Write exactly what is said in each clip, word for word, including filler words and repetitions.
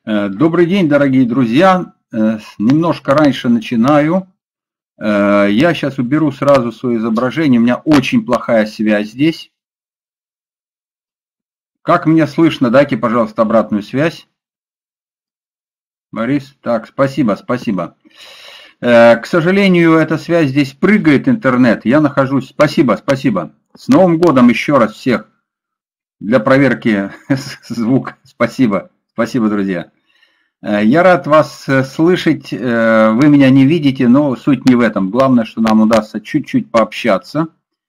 Добрый день, дорогие друзья. Немножко раньше начинаю. Я сейчас уберу сразу свое изображение. У меня очень плохая связь здесь. Как меня слышно? Дайте, пожалуйста, обратную связь. Борис, так, спасибо, спасибо. К сожалению, эта связь здесь прыгает, интернет. Я нахожусь... Спасибо, спасибо. С Новым годом еще раз всех для проверки звука. Спасибо, спасибо, друзья. Я рад вас слышать, вы меня не видите, но суть не в этом. Главное, что нам удастся чуть-чуть пообщаться.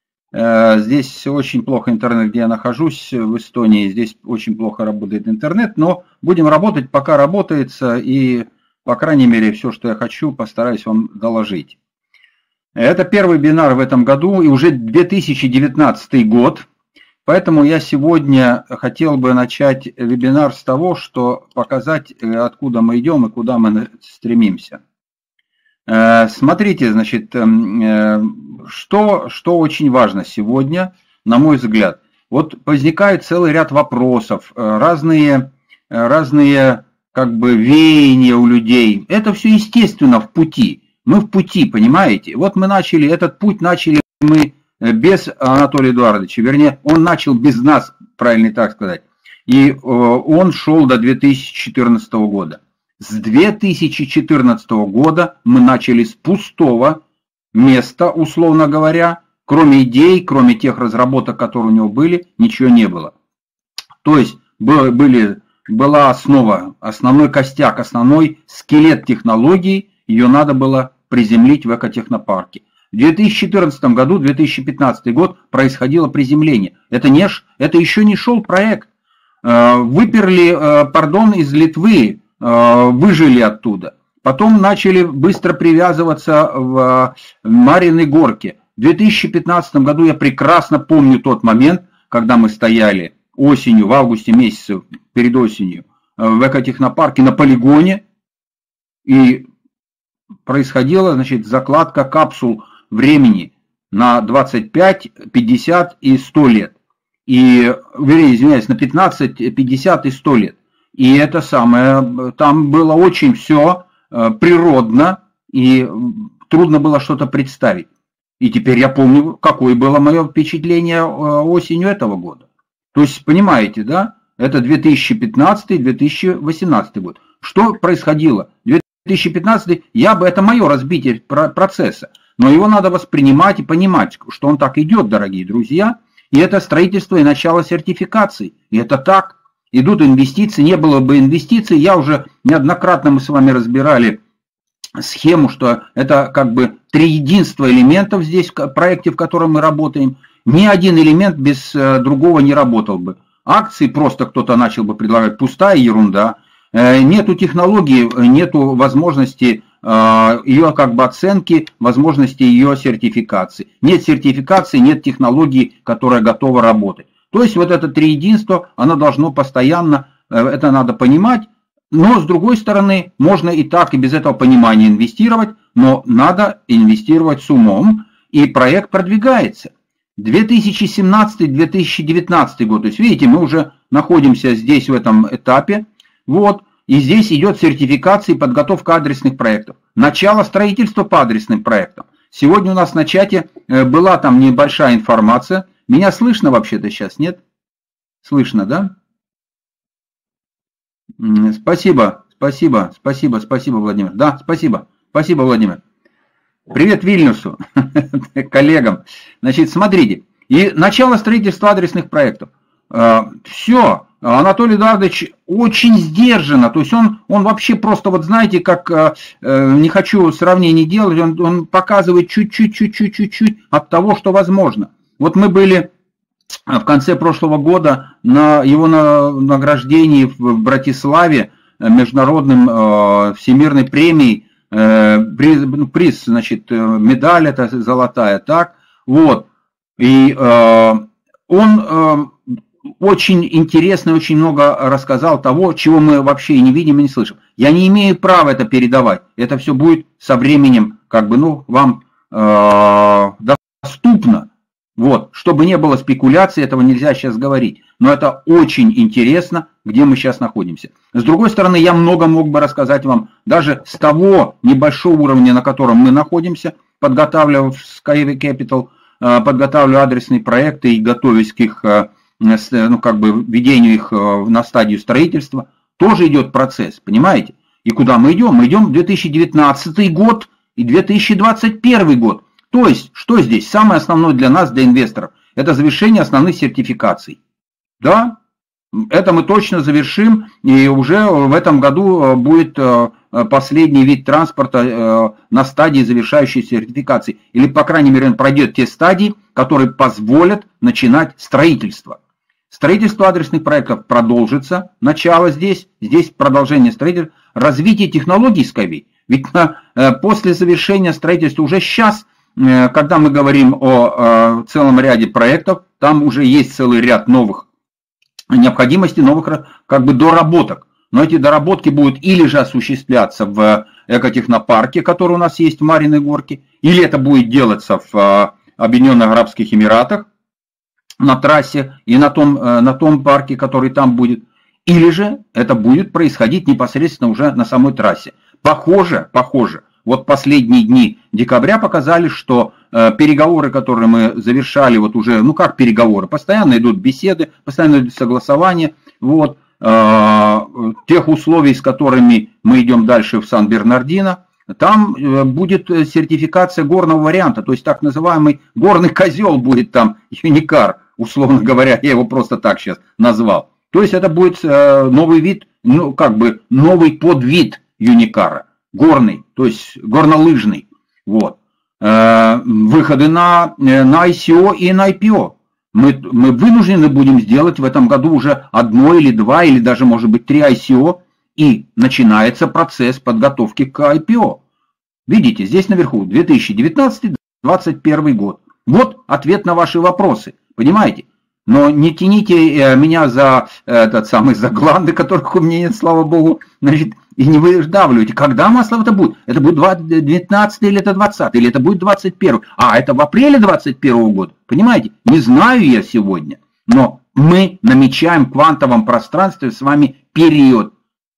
Здесь очень плохо интернет, где я нахожусь, в Эстонии. Здесь очень плохо работает интернет, но будем работать, пока работается, и, по крайней мере, все, что я хочу, постараюсь вам доложить. Это первый вебинар в этом году, и уже две тысячи девятнадцатый год. Поэтому я сегодня хотел бы начать вебинар с того, что показать, откуда мы идем и куда мы стремимся. Смотрите, значит, что, что очень важно сегодня, на мой взгляд. Вот возникает целый ряд вопросов, разные, разные как бы веяния у людей. Это все естественно в пути. Мы в пути, понимаете? Вот мы начали, этот путь начали мы без Анатолия Эдуардовича, вернее, он начал без нас, правильно так сказать, и он шел до две тысячи четырнадцатого года. С две тысячи четырнадцатого года мы начали с пустого места, условно говоря, кроме идей, кроме тех разработок, которые у него были, ничего не было. То есть были, была основа, основной костяк, основной скелет технологий, ее надо было приземлить в экотехнопарке. В две тысячи четырнадцатом году, две тысячи пятнадцатый год происходило приземление. Это, не, это еще не шел проект. Выперли, пардон, из Литвы, выжили оттуда. Потом начали быстро привязываться в Марьиной Горке. В две тысячи пятнадцатом году я прекрасно помню тот момент, когда мы стояли осенью, в августе месяце, перед осенью, в экотехнопарке на полигоне. И происходила, значит, закладка капсул времени на двадцать пять, пятьдесят и сто лет. И, вернее, извиняюсь, на пятнадцать, пятьдесят и сто лет. И это самое, там было очень все природно, и трудно было что-то представить. И теперь я помню, какое было мое впечатление осенью этого года. То есть, понимаете, да? Это две тысячи пятнадцатый — две тысячи восемнадцатый год. Что происходило? две тысячи пятнадцатый, я бы, это мое разбитие процесса. Но его надо воспринимать и понимать, что он так идет, дорогие друзья. И это строительство и начало сертификации. И это так. Идут инвестиции. Не было бы инвестиций. Я уже неоднократно мы с вами разбирали схему, что это как бы три единства элементов здесь в проекте, в котором мы работаем. Ни один элемент без другого не работал бы. Акции просто кто-то начал бы предлагать. Пустая ерунда. Нету технологии, нету возможности ее как бы оценки, возможности ее сертификации. Нет сертификации, нет технологии, которая готова работать. То есть вот это три единства, оно должно постоянно, это надо понимать. Но с другой стороны, можно и так, и без этого понимания инвестировать, но надо инвестировать с умом, и проект продвигается. две тысячи семнадцатый — две тысячи девятнадцатый год, то есть видите, мы уже находимся здесь в этом этапе. Вот, и здесь идет сертификация и подготовка адресных проектов. Начало строительства по адресным проектам. Сегодня у нас на чате была там небольшая информация. Меня слышно вообще-то сейчас, нет? Слышно, да? Спасибо, спасибо, спасибо, спасибо, Владимир. Да, спасибо, спасибо, Владимир. Привет Вильнюсу, коллегам. Значит, смотрите, и начало строительства адресных проектов. Все. Анатолий Эдуардович очень сдержанно, то есть он, он вообще просто, вот знаете, как, э, не хочу сравнений делать, он, он показывает чуть-чуть, чуть-чуть, чуть-чуть от того, что возможно. Вот мы были в конце прошлого года на его на, награждении в Братиславе международным э, всемирной премией, э, приз, приз, значит, медаль это золотая, так, вот, и э, он... Э, очень интересно, очень много рассказал того, чего мы вообще и не видим, и не слышим. Я не имею права это передавать. Это все будет со временем, как бы, ну, вам э, доступно. Вот, чтобы не было спекуляций, этого нельзя сейчас говорить. Но это очень интересно, где мы сейчас находимся. С другой стороны, я много мог бы рассказать вам даже с того небольшого уровня, на котором мы находимся, подготавливая в Skyway Capital, подготавливаю адресные проекты и готовясь к их, ну, как бы, введению их на стадию строительства. Тоже идет процесс, понимаете? И куда мы идем? Мы идем в две тысячи девятнадцатый год и две тысячи двадцать первый год. То есть, что здесь? Самое основное для нас, для инвесторов, это завершение основных сертификаций. Да, это мы точно завершим, и уже в этом году будет последний вид транспорта на стадии завершающей сертификации. Или, по крайней мере, он пройдет те стадии, которые позволят начинать строительство. Строительство адресных проектов продолжится. Начало здесь, здесь продолжение строительства. Развитие технологий Skyway. Ведь после завершения строительства уже сейчас, когда мы говорим о целом ряде проектов, там уже есть целый ряд новых необходимостей, новых как бы доработок. Но эти доработки будут или же осуществляться в экотехнопарке, который у нас есть в Мариной Горке, или это будет делаться в Объединенных Арабских Эмиратах на трассе и на том, на том парке, который там будет, или же это будет происходить непосредственно уже на самой трассе. Похоже, похоже. Вот последние дни декабря показали, что э, переговоры, которые мы завершали, вот уже, ну как переговоры, постоянно идут беседы, постоянно идут согласования, вот, э, тех условий, с которыми мы идем дальше в Сан-Бернардино, там э, будет сертификация горного варианта, то есть так называемый горный козел будет там, Юникар, условно говоря, я его просто так сейчас назвал. То есть это будет э, новый вид, ну как бы новый подвид Юникара. Горный, то есть горнолыжный. Вот. Э, выходы на, на ай си о и на ай пи о. Мы, мы вынуждены будем сделать в этом году уже одно или два, или даже, может быть, три ай си о, и начинается процесс подготовки к ай пи о. Видите, здесь наверху две тысячи девятнадцатый — две тысячи двадцать первый год. Вот ответ на ваши вопросы, понимаете? Но не тяните меня за этот самый за гланды, которых у меня нет, слава богу, значит, и не выдавливайте. Когда масло это будет? Это будет девятнадцатый или это двадцатый, или это будет двадцать первый? А, это в апреле двадцать первого года. Понимаете? Не знаю я сегодня. Но мы намечаем в квантовом пространстве с вами период.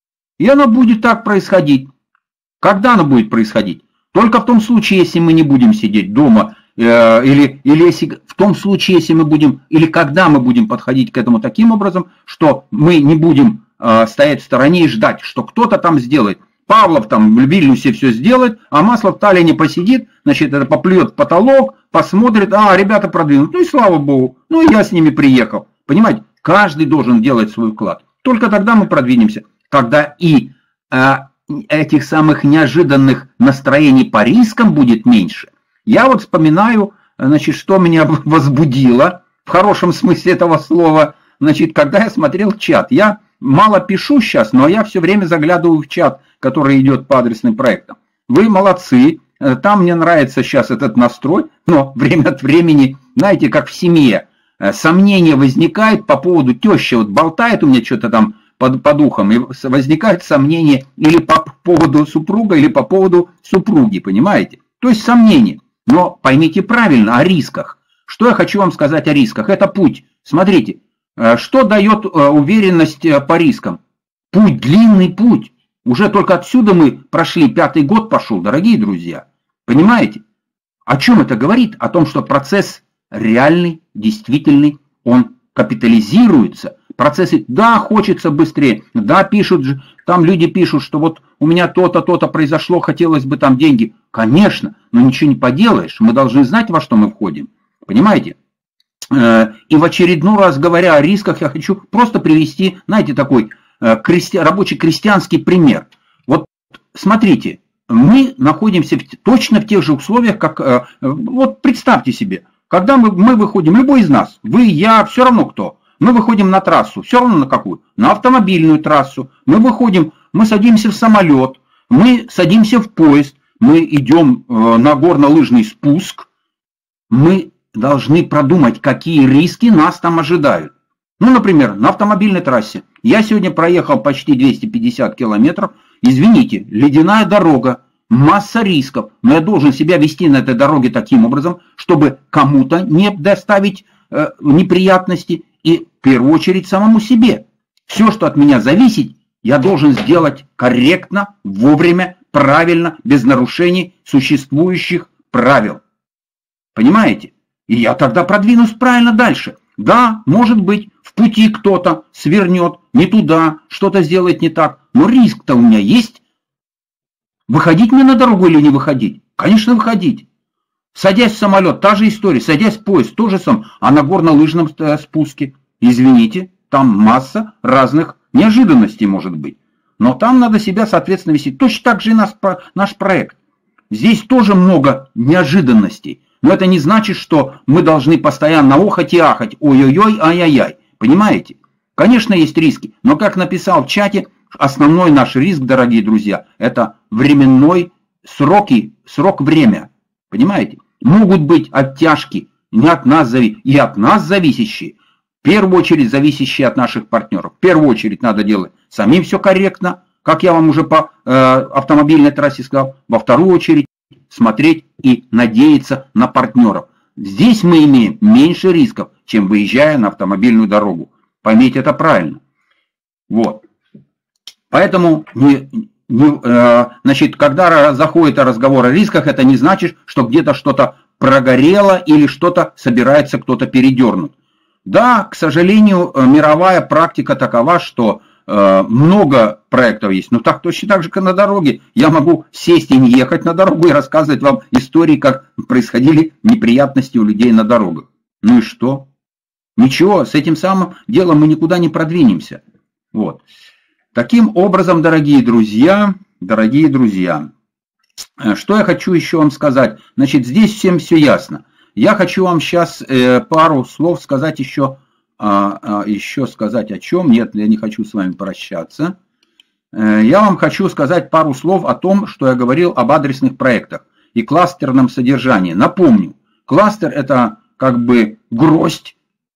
И оно будет так происходить. Когда оно будет происходить? Только в том случае, если мы не будем сидеть дома, э, или, или если, в том случае, если мы будем, или когда мы будем подходить к этому таким образом, что мы не будем э, стоять в стороне и ждать, что кто-то там сделает. Павлов там в Вильнюсе все сделает, а Маслов в Таллине посидит, значит, это поплюет в потолок, посмотрит, а, ребята продвинут, ну и слава богу, ну и я с ними приехал. Понимаете, каждый должен делать свой вклад. Только тогда мы продвинемся. Тогда и э, этих самых неожиданных настроений по рискам будет меньше. Я вот вспоминаю, значит, что меня возбудило, в хорошем смысле этого слова, значит, когда я смотрел чат. Я мало пишу сейчас, но я все время заглядываю в чат, который идет по адресным проектам. Вы молодцы, там мне нравится сейчас этот настрой, но время от времени, знаете, как в семье, сомнение возникает по поводу тещи, вот болтает у меня что-то там под, под ухом, и возникает сомнение или по поводу супруга, или по поводу супруги, понимаете? То есть сомнение. Но поймите правильно о рисках. Что я хочу вам сказать о рисках? Это путь. Смотрите, что дает уверенность по рискам? Путь, длинный путь. Уже только отсюда мы прошли, пятый год пошел, дорогие друзья. Понимаете? О чем это говорит? О том, что процесс реальный, действительный, он капитализируется. Процессы, да, хочется быстрее, да, пишут же, там люди пишут, что вот у меня то-то, то-то произошло, хотелось бы там деньги. Конечно, но ничего не поделаешь, мы должны знать, во что мы входим. Понимаете? И в очередной раз, говоря о рисках, я хочу просто привести, знаете, такой крести... рабочий крестьянский пример. Вот смотрите, мы находимся в... точно в тех же условиях, как, вот представьте себе, когда мы, мы выходим, любой из нас, вы, я, все равно кто, мы выходим на трассу, все равно на какую? На автомобильную трассу, мы выходим, мы садимся в самолет, мы садимся в поезд, мы идем на горнолыжный спуск, мы должны продумать, какие риски нас там ожидают. Ну, например, на автомобильной трассе. Я сегодня проехал почти двести пятьдесят километров. Извините, ледяная дорога. масса рисков, но я должен себя вести на этой дороге таким образом, чтобы кому-то не доставить э, неприятности и в первую очередь самому себе. Все, что от меня зависит, я должен сделать корректно, вовремя, правильно, без нарушений существующих правил. Понимаете? И я тогда продвинусь правильно дальше. Да, может быть, в пути кто-то свернет не туда, что-то сделает не так, но риск-то у меня есть. Выходить мне на дорогу или не выходить? Конечно, выходить. Садясь в самолет, та же история, садясь в поезд, то же самое, а на горнолыжном спуске, извините, там масса разных неожиданностей может быть. Но там надо себя, соответственно, вести. Точно так же и наш, наш проект. Здесь тоже много неожиданностей. Но это не значит, что мы должны постоянно охать и ахать. Ой-ой-ой, ай-яй-яй. Понимаете? Конечно, есть риски. Но, как написал в чате, основной наш риск, дорогие друзья, это временной сроки, срок время. Понимаете? Могут быть оттяжки не от нас, и от нас зависящие. В первую очередь зависящие от наших партнеров. В первую очередь надо делать самим все корректно, как я вам уже по э, автомобильной трассе сказал. Во вторую очередь смотреть и надеяться на партнеров. Здесь мы имеем меньше рисков, чем выезжая на автомобильную дорогу. Поймите это правильно. Вот. Поэтому не, не, э, значит, когда заходит разговор о рисках, это не значит, что где-то что-то прогорело или что-то собирается кто-то передернуть. Да, к сожалению, мировая практика такова, что э, много проектов есть, но так точно так же, как на дороге. Я могу сесть и не ехать на дорогу и рассказывать вам истории, как происходили неприятности у людей на дорогах. Ну и что? Ничего, с этим самым делом мы никуда не продвинемся. Вот. Таким образом, дорогие друзья, дорогие друзья, что я хочу еще вам сказать? Значит, здесь всем все ясно. Я хочу вам сейчас э, пару слов сказать еще, а, а, еще сказать о чем. Нет, я не хочу с вами прощаться. Э, я вам хочу сказать пару слов о том, что я говорил об адресных проектах и кластерном содержании. Напомню, кластер это как бы гроздь,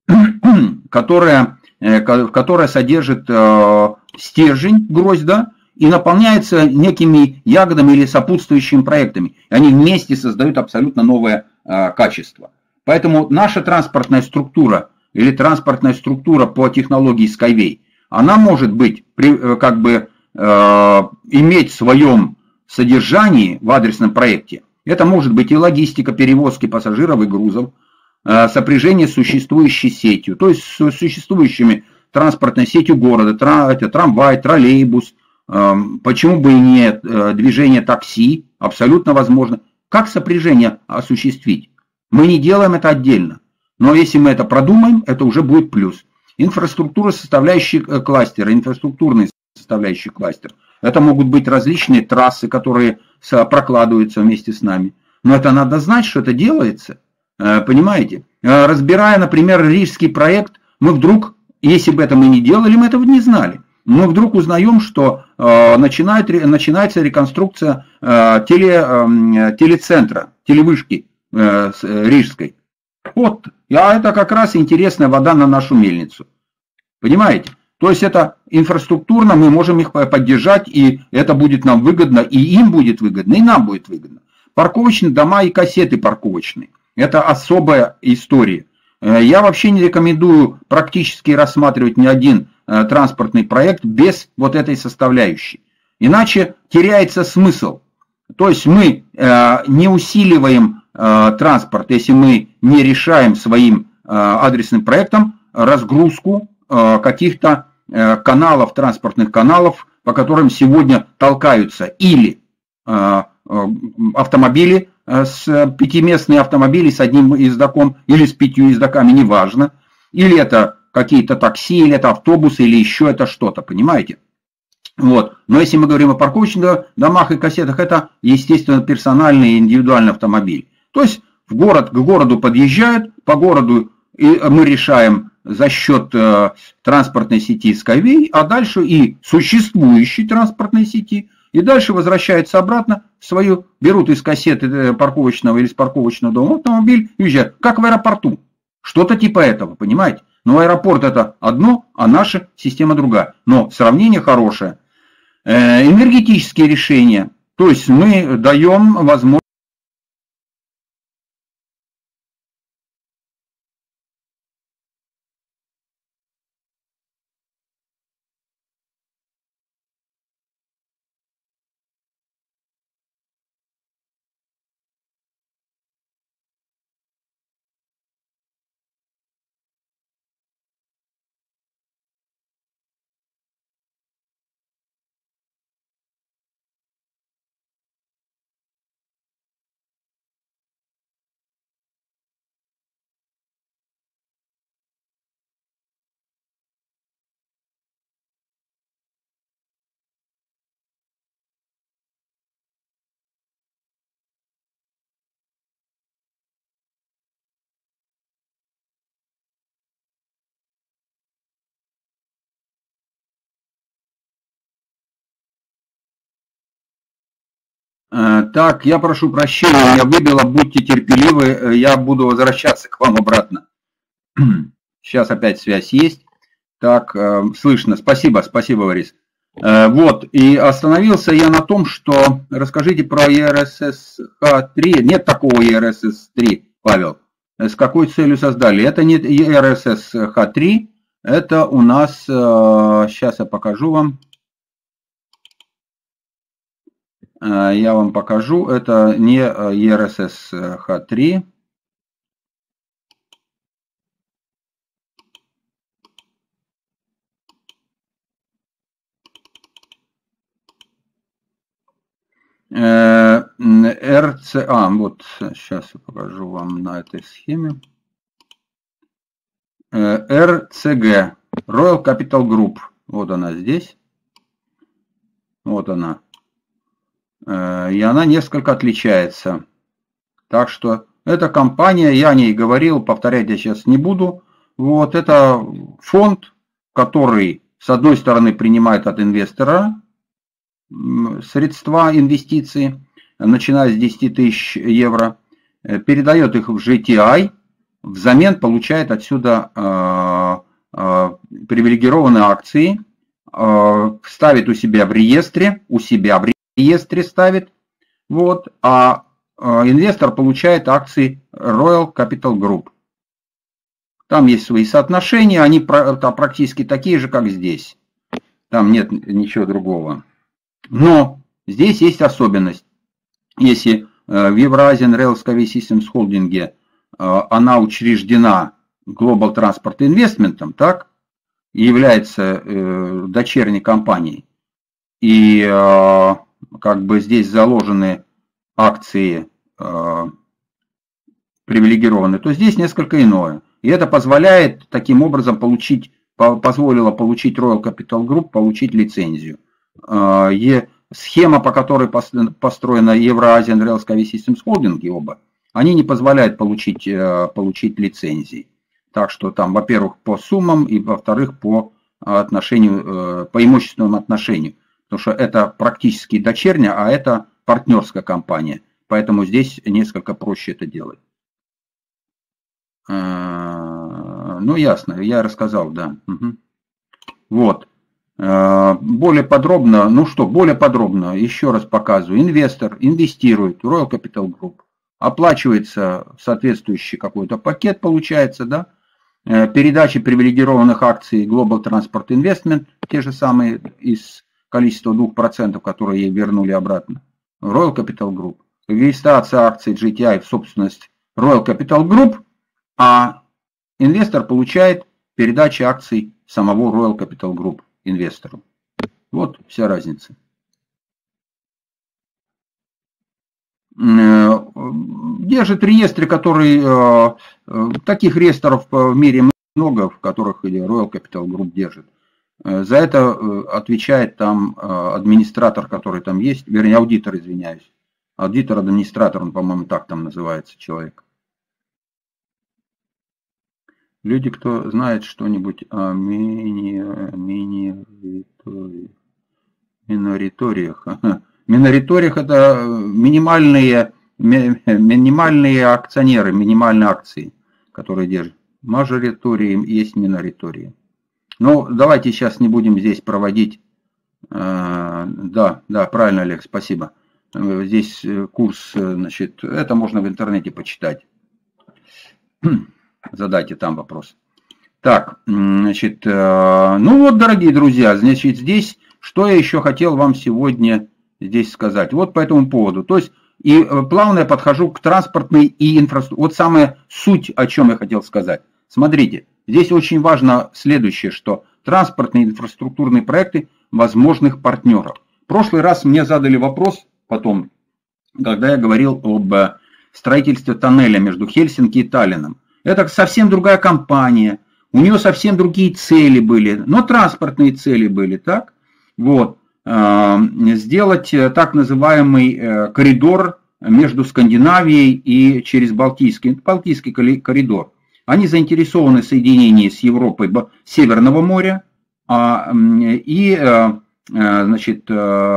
которая, э, которая содержит э, стержень, гроздь, да, и наполняется некими ягодами или сопутствующими проектами. Они вместе создают абсолютно новое э, качество. Поэтому наша транспортная структура или транспортная структура по технологии Skyway, она может быть, при, как бы, э, иметь в своем содержании в адресном проекте. Это может быть и логистика перевозки пассажиров и грузов, э, сопряжение с существующей сетью, то есть с существующими транспортной сетью города, тра, это, трамвай, троллейбус. Почему бы и нет, движение такси, абсолютно возможно. Как сопряжение осуществить? Мы не делаем это отдельно, но если мы это продумаем, это уже будет плюс. Инфраструктура, составляющая кластера, инфраструктурный составляющий кластер. Это могут быть различные трассы, которые прокладываются вместе с нами. Но это надо знать, что это делается. Понимаете? Разбирая, например, рижский проект, мы вдруг, если бы это мы не делали, мы этого не знали. Мы вдруг узнаем, что э, начинает, начинается реконструкция э, теле, э, телецентра, телевышки э, э, рижской. Вот, а это как раз интересная вода на нашу мельницу. Понимаете? То есть это инфраструктурно, мы можем их поддержать, и это будет нам выгодно, и им будет выгодно, и нам будет выгодно. Парковочные дома и кассеты парковочные. Это особая история. Я вообще не рекомендую практически рассматривать ни один транспортный проект без вот этой составляющей. Иначе теряется смысл. То есть мы не усиливаем транспорт, если мы не решаем своим адресным проектом разгрузку каких-то каналов, транспортных каналов, по которым сегодня толкаются или автомобили, с пятиместные автомобили с одним ездоком или с пятью ездоками, неважно, или это какие-то такси, или это автобусы, или еще это что-то, понимаете? Вот. Но если мы говорим о парковочных домах и кассетах, это, естественно, персональный и индивидуальный автомобиль. То есть в город, к городу подъезжают, по городу и мы решаем за счет э, транспортной сети Skyway, а дальше и существующей транспортной сети, и дальше возвращаются обратно в свою, берут из кассеты парковочного или с парковочного дома автомобиль и уезжают, как в аэропорту. Что-то типа этого, понимаете? Но аэропорт это одно, а наша система другая. Но сравнение хорошее. Энергетические решения. То есть мы даем возможность. Так, я прошу прощения, меня выбило, будьте терпеливы, я буду возвращаться к вам обратно. Сейчас опять связь есть. Так, слышно. Спасибо, спасибо, Борис. Вот, и остановился я на том, что расскажите про и эр эс эс эйч три. Нет такого и эр эс эс три, Павел. С какой целью создали? Это не и эр эс эс эйч три, это у нас, сейчас я покажу вам. Я вам покажу, это не и эр эс эс эйч три. эр си, а, вот, сейчас я покажу вам на этой схеме. эр си джи, Royal Capital Group, вот она здесь. Вот она. И она несколько отличается. Так что эта компания, я о ней говорил, повторять я сейчас не буду. Вот это фонд, который, с одной стороны, принимает от инвестора средства инвестиций, начиная с десяти тысяч евро, передает их в джи ти ай, взамен получает отсюда э, э, привилегированные акции, э, ставит у себя в реестре, у себя в реестре ставит, вот, а э, инвестор получает акции Royal Capital Group. Там есть свои соотношения, они практически такие же, как здесь. Там нет ничего другого. Но здесь есть особенность. Если в Eurasian Railway Systems Holding она учреждена Global Transport Investment, так, и является дочерней компанией, и как бы здесь заложены акции привилегированные, то здесь несколько иное. И это позволяет таким образом получить, позволило получить Royal Capital Group, получить лицензию. Схема, по которой построена Eurasian Railway Systems Holding, оба, они не позволяют получить, получить лицензии. Так что там, во-первых, по суммам, и во-вторых, по отношению, по имущественному отношению. Потому что это практически дочерняя, а это партнерская компания. Поэтому здесь несколько проще это делать. Ну, ясно, я рассказал, да. Угу. Вот. Более подробно, ну что, более подробно, еще раз показываю. Инвестор инвестирует в Royal Capital Group, оплачивается соответствующий какой-то пакет, получается, да, передачи привилегированных акций Global Transport Investment, те же самые из количества двух процентов, которые ей вернули обратно, Royal Capital Group, регистрация акций джи ти ай в собственность Royal Capital Group, а инвестор получает передачи акций самого Royal Capital Group инвестору. Вот вся разница. Держит реестры, которые, таких реестров в мире много, в которых Royal Capital Group держит. За это отвечает там администратор, который там есть, вернее аудитор, извиняюсь. Аудитор-администратор, он, по-моему, так там называется человек. Люди, кто знает что-нибудь о мини, мини, минориториях. Минориториях это минимальные, минимальные акционеры, минимальные акции, которые держат. Мажоритории есть миноритории. Ну, давайте сейчас не будем здесь проводить. Да, да, правильно, Олег, спасибо. здесь курс, значит, это можно в интернете почитать. Задайте там вопрос. Так, значит, ну вот, дорогие друзья, значит, здесь, что я еще хотел вам сегодня здесь сказать. Вот по этому поводу. То есть, и плавно я подхожу к транспортной и инфраструктуре. Вот самая суть, о чем я хотел сказать. Смотрите, здесь очень важно следующее, что транспортные и инфраструктурные проекты возможных партнеров. В прошлый раз мне задали вопрос потом, когда я говорил об строительстве тоннеля между Хельсинки и Таллином. Это совсем другая компания, у нее совсем другие цели были, но транспортные цели были, так? Вот. Сделать так называемый коридор между Скандинавией и через Балтийский, Балтийский коридор. Они заинтересованы в соединении с Европой Северного моря и, значит,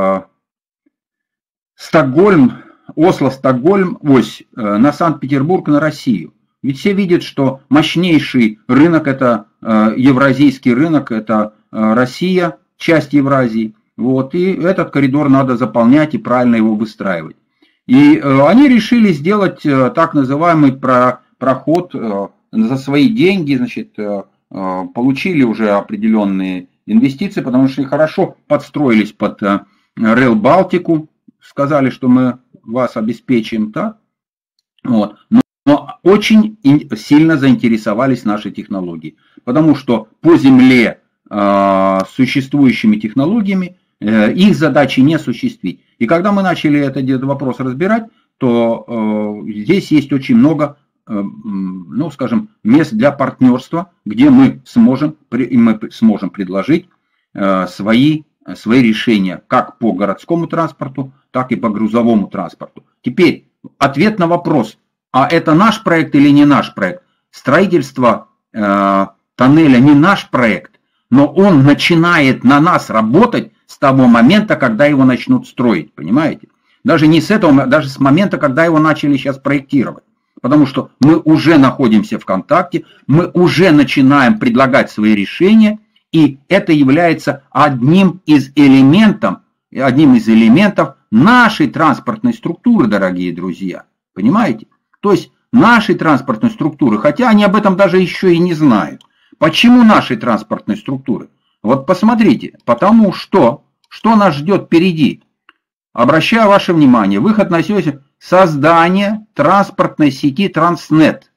Стокгольм, Осло-Стокгольм, ось на Санкт-Петербург, на Россию. Ведь все видят, что мощнейший рынок, это евразийский рынок, это Россия, часть Евразии. Вот, и этот коридор надо заполнять и правильно его выстраивать. И они решили сделать так называемый проход за свои деньги, значит, получили уже определенные инвестиции, потому что они хорошо подстроились под Rail Балтику, сказали, что мы вас обеспечим, так? Вот. Но, но очень сильно заинтересовались нашей технологией, потому что по земле э, существующими технологиями э, их задачи не осуществить. И когда мы начали этот вопрос разбирать, то э, здесь есть очень много, э, ну, скажем, мест для партнерства, где мы сможем, мы сможем предложить э, свои, свои решения как по городскому транспорту, так и по грузовому транспорту. Теперь ответ на вопрос, а это наш проект или не наш проект? Строительство э, тоннеля не наш проект, но он начинает на нас работать с того момента, когда его начнут строить, понимаете? Даже не с этого, даже с момента, когда его начали сейчас проектировать. Потому что мы уже находимся в контакте, мы уже начинаем предлагать свои решения, и это является одним из элементов, одним из элементов нашей транспортной структуры, дорогие друзья. Понимаете? То есть нашей транспортной структуры, хотя они об этом даже еще и не знают. Почему нашей транспортной структуры? Вот посмотрите, потому что, что нас ждет впереди. Обращаю ваше внимание, выход на сессию создание транспортной сети Транснет.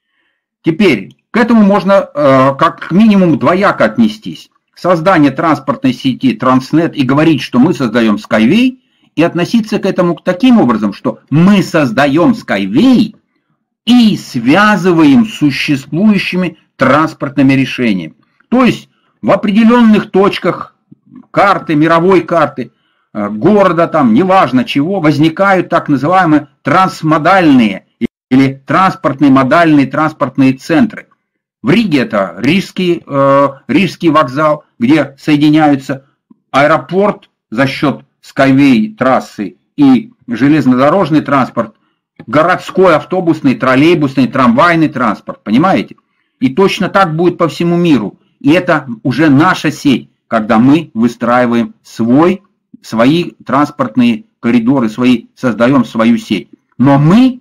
Теперь к этому можно э, как минимум двояко отнестись. Создание транспортной сети Транснет и говорить, что мы создаем Skyway, и относиться к этому таким образом, что мы создаем Skyway и связываем с существующими транспортными решениями. То есть в определенных точках карты, мировой карты, города, там, неважно чего, возникают так называемые трансмодальные или транспортные модальные транспортные центры. В Риге это Рижский, э, Рижский вокзал, где соединяются аэропорт за счет Skyway трассы и железнодорожный транспорт, городской автобусный, троллейбусный, трамвайный транспорт, понимаете? И точно так будет по всему миру. И это уже наша сеть, когда мы выстраиваем свой, свои транспортные коридоры, свои, создаем свою сеть. Но мы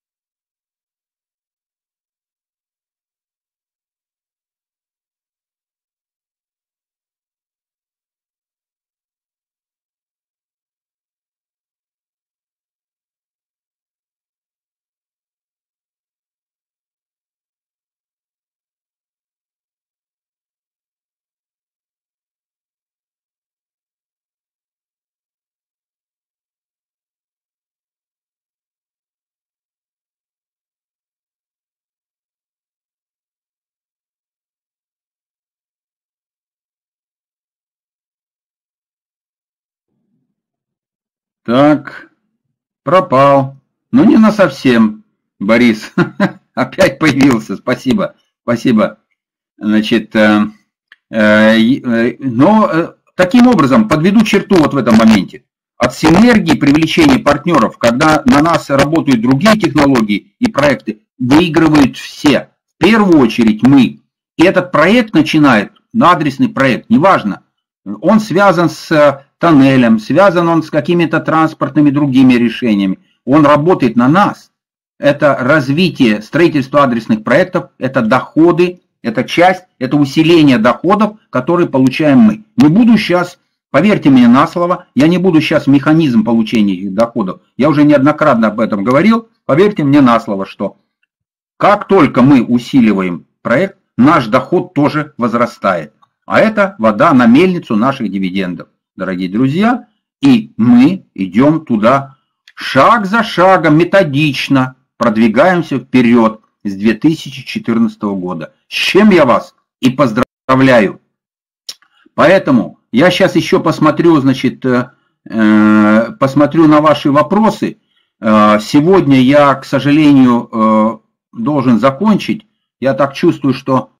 Так, пропал. Ну, не на совсем, Борис. Опять появился. Спасибо. Спасибо. Значит, э, э, но э, таким образом подведу черту вот в этом моменте. От синергии привлечения партнеров, когда на нас работают другие технологии и проекты, выигрывают все. В первую очередь мы. И этот проект начинает, адресный проект, неважно, он связан с тоннелем, связан он с какими-то транспортными другими решениями. Он работает на нас. Это развитие строительства адресных проектов, это доходы, это часть, это усиление доходов, которые получаем мы. Не буду сейчас, поверьте мне на слово, я не буду сейчас механизм получения этих доходов. Я уже неоднократно об этом говорил. Поверьте мне на слово, что как только мы усиливаем проект, наш доход тоже возрастает. А это вода на мельницу наших дивидендов, дорогие друзья. И мы идем туда шаг за шагом, методично продвигаемся вперед с две тысячи четырнадцатого года. С чем я вас и поздравляю. Поэтому я сейчас еще посмотрю, значит, э, посмотрю на ваши вопросы. Э, сегодня я, к сожалению, э, должен закончить. Я так чувствую, что...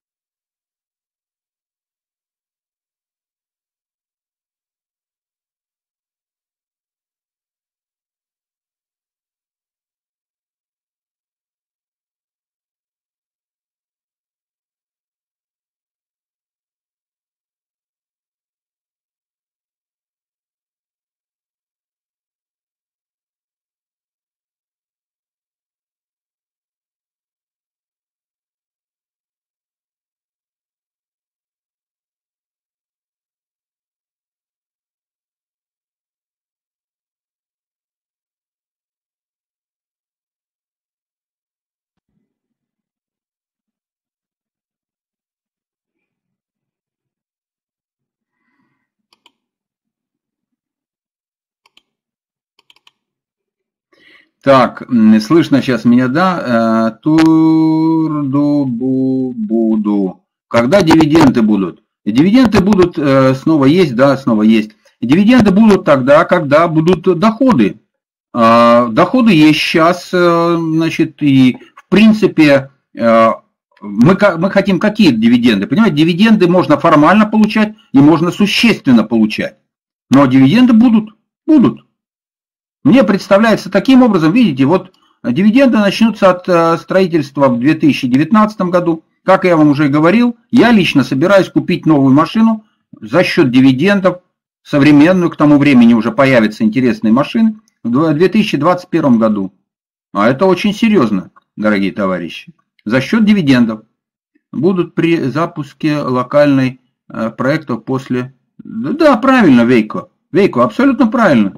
Так, слышно сейчас меня, да? Турду-бу-буду. Когда дивиденды будут? Дивиденды будут снова есть, да, снова есть. Дивиденды будут тогда, когда будут доходы. Доходы есть сейчас, значит, и в принципе мы, мы хотим какие дивиденды? Понимаете, дивиденды можно формально получать и можно существенно получать. Но дивиденды будут, будут. Мне представляется таким образом, видите, вот дивиденды начнутся от строительства в две тысячи девятнадцатом году. Как я вам уже говорил, я лично собираюсь купить новую машину за счет дивидендов, современную, к тому времени уже появятся интересные машины, в две тысячи двадцать первом году. А это очень серьезно, дорогие товарищи. За счет дивидендов будут при запуске локальной проектов после... Да, правильно, Вейко. Вейко, абсолютно правильно.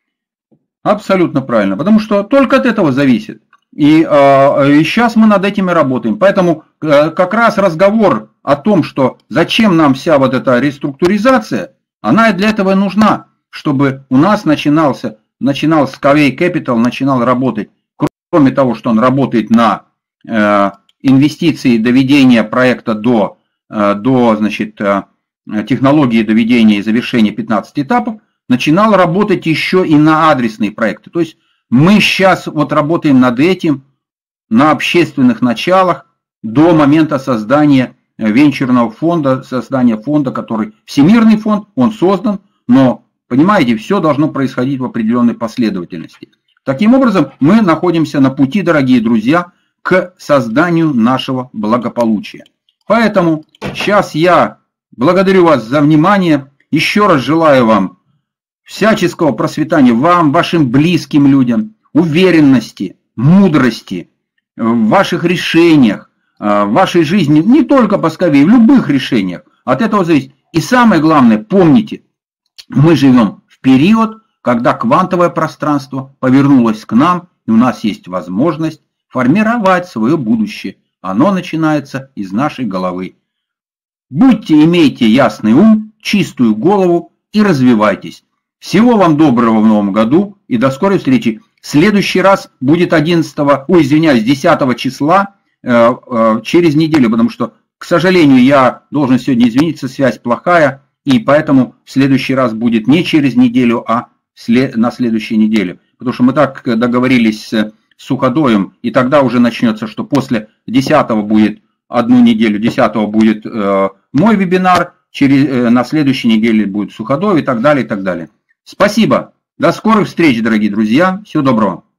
Абсолютно правильно, потому что только от этого зависит. И, э, и сейчас мы над этим и работаем. Поэтому э, как раз разговор о том, что зачем нам вся вот эта реструктуризация, она и для этого и нужна, чтобы у нас начинался, начинал Skyway Capital, начинал работать, кроме того, что он работает на э, инвестиции доведения проекта до, э, до значит, э, технологии доведения и завершения пятнадцати этапов, начинал работать еще и на адресные проекты. То есть мы сейчас вот работаем над этим на общественных началах до момента создания венчурного фонда, создания фонда, который всемирный фонд, он создан, но, понимаете, все должно происходить в определенной последовательности. Таким образом, мы находимся на пути, дорогие друзья, к созданию нашего благополучия. Поэтому сейчас я благодарю вас за внимание, еще раз желаю вам всяческого процветания вам, вашим близким людям, уверенности, мудрости в ваших решениях, в вашей жизни, не только по Skyway, в любых решениях. От этого зависит. И самое главное, помните, мы живем в период, когда квантовое пространство повернулось к нам, и у нас есть возможность формировать свое будущее. Оно начинается из нашей головы. Будьте, имейте ясный ум, чистую голову и развивайтесь. Всего вам доброго в новом году и до скорой встречи. В следующий раз будет одиннадцатого, ой, извиняюсь, десятого числа э, э, через неделю, потому что, к сожалению, я должен сегодня извиниться, связь плохая, и поэтому в следующий раз будет не через неделю, а след, на следующей неделе. Потому что мы так договорились с Суходоем, и тогда уже начнется, что после десятого будет одну неделю, десятого будет э, мой вебинар, через, э, на следующей неделе будет Суходой и так далее, и так далее. Спасибо. До скорых встреч, дорогие друзья. Всего доброго.